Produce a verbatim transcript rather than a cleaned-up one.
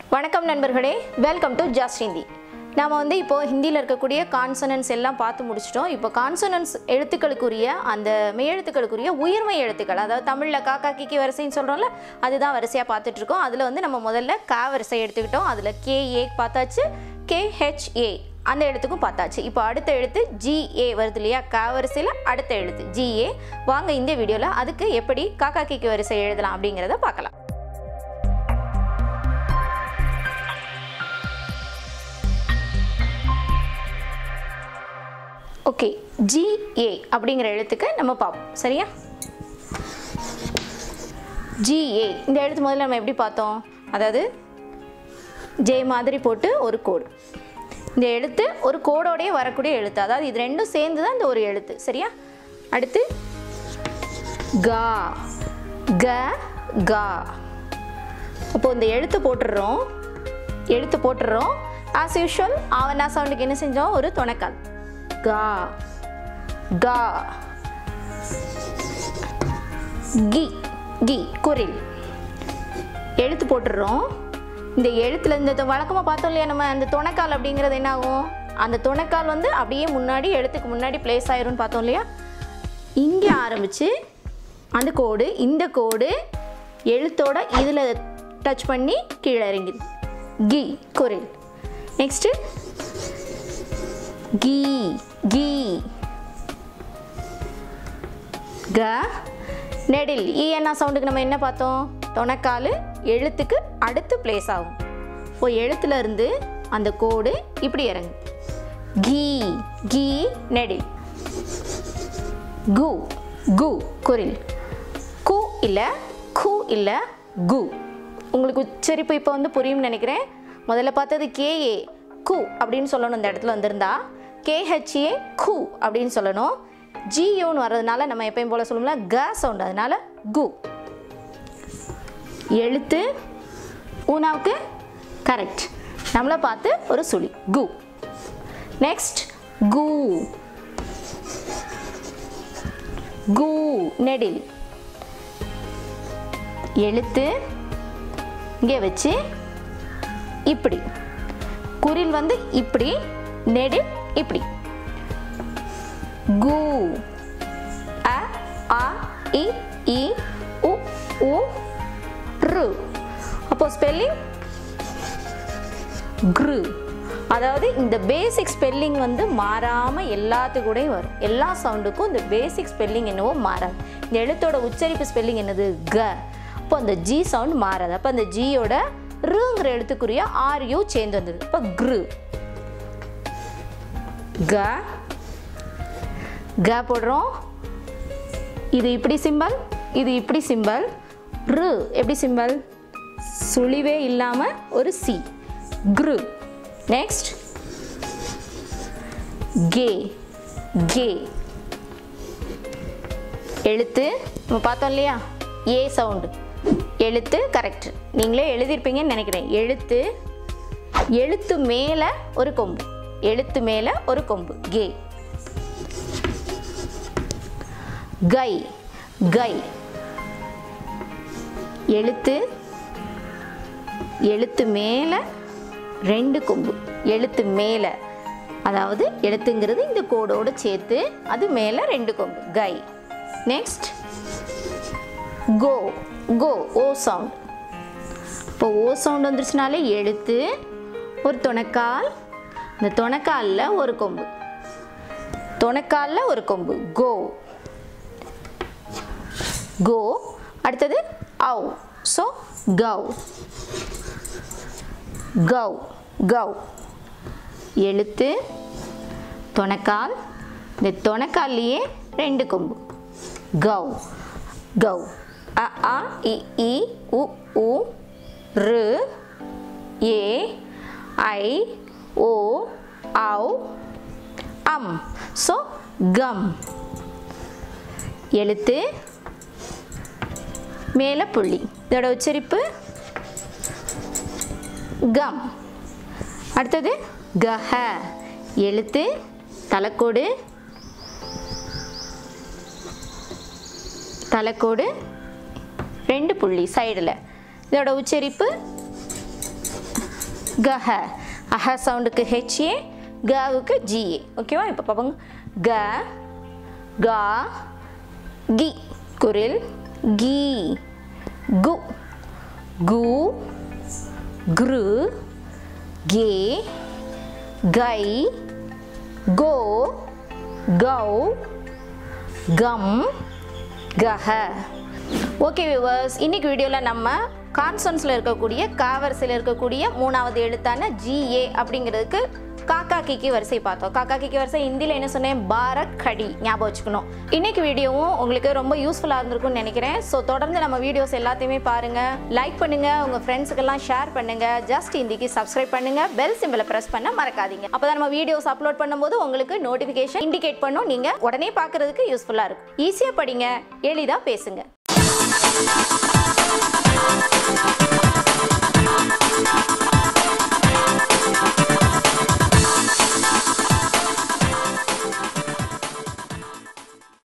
வணக்கம் நண்பர்களே, welcome to just Hindi. நாம வந்து இப்போ ஹிந்தியில் இருக்கக்கூடிய கான்சனன்ஸ் எல்லாம் பார்த்து முடிச்சிட்டோம். இப்போ கான்சனன்ஸ் எழுத்துக்களுக்குரிய அந்த மெய்யெழுத்துக்களுக்குரிய உயிர்மை எழுத்துக்கள், அதாவது தமிழில் காக்கா கிக்கி வரிசைன்னு சொல்கிறோம்ல, அதுதான் வரிசையாக பார்த்துட்ருக்கோம். அதில் வந்து நம்ம முதல்ல கா வரிசை எடுத்துக்கிட்டோம். அதில் கே ஏ பார்த்தாச்சு, கே ஹெச் ஏ அந்த எழுத்துக்கும் பார்த்தாச்சு. இப்போ அடுத்த எழுத்து ஜி ஏ வருது இல்லையா, கா வரிசையில் அடுத்த எழுத்து ஜி ஏ. வாங்க இந்த வீடியோவில் அதுக்கு எப்படி காக்கா கிக்கி வரிசை எழுதலாம் அப்படிங்கிறத பார்க்கலாம். ஓகே, ஜி ஏ அப்படிங்கிற எழுத்துக்கு நம்ம பார்ப்போம். சரியா, ஜி ஏ இந்த எழுத்து முதல்ல நம்ம எப்படி பார்த்தோம், அதாவது ஜே மாதிரி போட்டு ஒரு கோடு. இந்த எழுத்து ஒரு கோடோடையே வரக்கூடிய எழுத்து, அதாவது இது ரெண்டும் சேர்ந்து தான் இந்த ஒரு எழுத்து. சரியா, அடுத்து கா க கா. அப்போ இந்த எழுத்து போட்டுடுறோம் எழுத்து போட்டுடுறோம் ஆஸ் யூஷுவல் ஆவண்ணா சவுண்டுக்கு என்ன செஞ்சோம், ஒரு துணைக்கால் கா கா. கி கி குரில் எழுத்து போட்டுடுறோம். இந்த எழுத்துல இந்த வழக்கமாக பார்த்தோம் இல்லையா, நம்ம அந்த துணைக்கால் அப்படிங்கிறது என்ன ஆகும், அந்த துணைக்கால் வந்து அப்படியே முன்னாடி எழுத்துக்கு முன்னாடி பிளேஸ் ஆயிரும்னு பார்த்தோம் இல்லையா. இங்கே ஆரம்பித்து அந்த கோடு, இந்த கோடு எழுத்தோட இதில் டச் பண்ணி கீழே இறங்கிது. கி குரில். நெக்ஸ்ட்டு கீ கீ க நெடில். ஈ என்ன சவுண்டுக்கு நம்ம என்ன பார்த்தோம், தொணைக்கால் எழுத்துக்கு அடுத்து பிளேஸ் ஆகும். இப்போ எழுத்துல இருந்து அந்த கோடு இப்படி இறங்கு. கீ கீ நெடில். கு கு குரில். கு இல்லை கு இல்லை கு. உங்களுக்கு உச்சரிப்பு இப்போ வந்து புரியும்னு நினைக்கிறேன். முதல்ல பார்த்தது கேஏ கு அப்படின்னு சொல்லணும், இந்த இடத்துல வந்திருந்தா கேஹெச்ஏ கு அப்படின்னு சொல்லணும். ஜியூன்னு வர்றதுனால நம்ம எப்பயும் போல சொல்லணும்ல க சவுண்ட், அதனால கு. எழுத்து ஊனாவுக்கு கரெக்ட், நம்மளை பார்த்து ஒரு சுழி கு. நெக்ஸ்ட் கு கு நெடில். எழுத்து இங்கே வச்சு இப்படி, குரில் வந்து இப்படி, நெடில் இப்படி. கு அ ஆ இ இ உ உ ரு. அப்போ ஸ்பெல்லிங் குரு. அதாவது இந்த பேசிக் ஸ்பெல்லிங் வந்து மாறாமல் எல்லாத்துக்கூடையும் வரும். எல்லா சவுண்டுக்கும் இந்த பேசிக் ஸ்பெல்லிங் என்னவோ மாறாது. இந்த எழுத்தோட உச்சரிப்பு ஸ்பெல்லிங் என்னது, க. அப்போ அந்த ஜி சவுண்ட் மாறாது. அப்போ அந்த ஜியோட ருங்கிற எழுத்துக்குரிய ஆர்யூ சேர்ந்து வந்தது. இப்போ குரு. க க போடுறோம். இது இப்படி சிம்பல், இது இப்படி சிம்பல். ரு எப்படி சிம்பல், சுழிவே இல்லாம ஒரு சி, குரு. நெக்ஸ்ட் கே கே. எழுத்து நம்ம பார்த்தோம் இல்லையா, ஏ சவுண்டு. எழுத்து கரெக்ட், நீங்களே எழுதியிருப்பீங்கன்னு நினைக்கிறேன். எழுத்து எழுத்து மேலே ஒரு கொம்பு, எழுத்து மேலே ஒரு கொம்பு, கே. கை கை. எழுத்து எழுத்து மேலே ரெண்டு கொம்பு, எழுத்து மேலே, அதாவது எழுத்துங்கிறது இந்த கோடோடு சேர்த்து அது மேலே ரெண்டு கொம்பு, கை. நெக்ஸ்ட் கோ கோ ஓ சவுண்ட். இப்போ ஓ சவுண்ட் வந்துருச்சுனாலே எழுத்து ஒரு துணைக்கால், இந்த துணைக்காலில் ஒரு கொம்பு, துணைக்காலில் ஒரு கொம்பு, கோ கோ. அடுத்தது ஔ, ஸோ கௌ கௌ கௌ. எழுத்து துணைக்கால், இந்த துணைக்கால்லையே ரெண்டு கொம்பு, கௌ கௌ. அ ஆ இ இ உ உ ரு ஏ ஐ ஓ ஔ அம், ஸோ கம். எழுத்து மேலே புள்ளி, இதோட உச்சரிப்பு கம். அடுத்தது கஹ. எழுத்து தலைக்கோடு, தலைக்கோடு ரெண்டு புள்ளி சைடில், இதோட உச்சரிப்பு கஹ. அஹ சவுண்டுக்கு ஹெச்ஏ, கவுக்கு ஜிஏ. ஓகேவா? இப்போ பார்ப்போங்க. க, கா, கி. குரில் கி. கு, கு, குரு, கே, கை, கோ, கௌ, கம், கஹ. ஓகே வியூவர்ஸ், இன்னைக்கு வீடியோவில் நம்ம கான்சன்ஸில் இருக்கக்கூடிய கா வரிசையில் இருக்கக்கூடிய மூணாவது எழுத்தான ஜிஏ அப்படிங்கிறதுக்கு காக்கா கிக்கி வரிசை பார்த்தோம். காக்கா கிக்கி வரிசை ஹிந்தியில் என்ன சொன்னேன்? பாரக் கடி. ஞாபகம் வச்சுக்கணும். இன்னைக்கு வீடியோவும் உங்களுக்கு ரொம்ப யூஸ்ஃபுல்லாக இருந்திருக்கும்னு நினைக்கிறேன். ஸோ தொடர்ந்து நம்ம வீடியோஸ் எல்லாத்தையுமே பாருங்கள், லைக் பண்ணுங்கள், உங்கள் ஃப்ரெண்ட்ஸுக்கெல்லாம் ஷேர் பண்ணுங்கள், ஜஸ்ட் ஹிந்திக்கு சப்ஸ்கிரைப் பண்ணுங்கள், பெல் சிம்பிளை ப்ரெஸ் பண்ண மறக்காதீங்க. அப்போ தான் நம்ம வீடியோஸ் அப்லோட் பண்ணும்போது உங்களுக்கு நோட்டிஃபிகேஷன் இண்டிகேட் பண்ணும். நீங்கள் உடனே பார்க்குறதுக்கு யூஸ்ஃபுல்லாக இருக்கும். ஈஸியாக படிங்க, எளிதாக பேசுங்க.